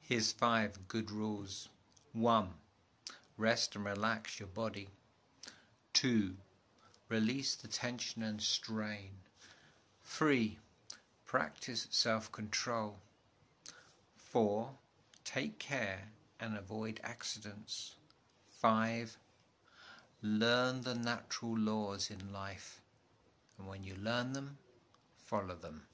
Here's 5 good rules. 1. Rest and relax your body. 2. Release the tension and strain. 3. Practice self-control. 4. Take care and avoid accidents. 5. Learn the natural laws in life, and when you learn them, follow them.